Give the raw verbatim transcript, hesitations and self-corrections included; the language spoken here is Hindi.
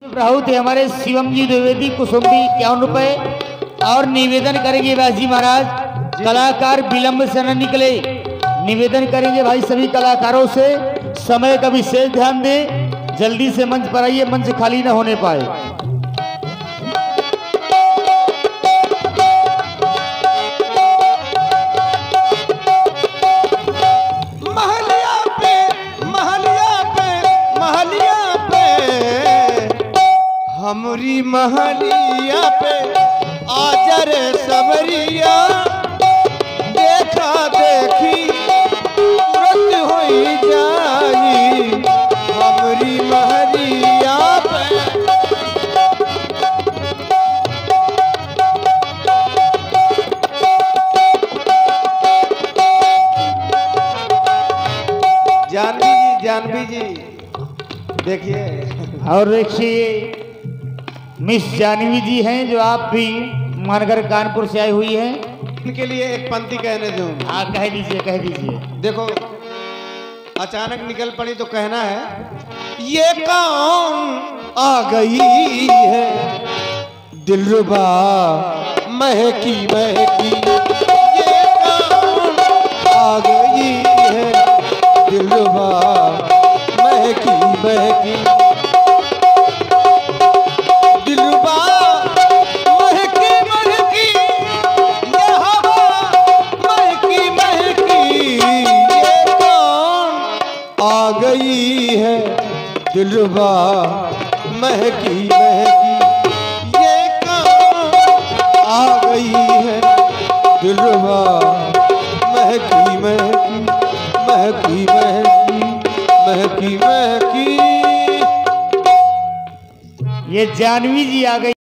राहु थे हमारे शिवम जी द्विवेदी कुसुम्बी इक्यावन रुपए और निवेदन करेंगे व्यास जी महाराज। कलाकार विलंब से न निकले, निवेदन करेंगे भाई सभी कलाकारों से समय का विशेष ध्यान दें, जल्दी से मंच पर आइए, मंच खाली न होने पाए। हमरी महलिया पे आजर सबरिया देखा देखी तुरंत होई जाई। हमरी महलिया पे जानवी जी, जानवी जी देखिए, और देखिए मिस जानवी जी हैं जो आप भी मानगर कानपुर से आई हुई हैं। इनके लिए एक पंक्ति कहने दूं। हाँ कह दीजिए, कह दीजिए। देखो अचानक निकल पड़ी तो कहना है, ये कौन आ गई है दिलरुबा महकी महकी। ये कौन आ गई है दिलरुबा महकी महकी। गई है दिलरुबा महकी महकी। ये कौन आ गई है दिलरुबा महकी महकी महकी महकी महकी महकी। ये जानवी जी आ गई।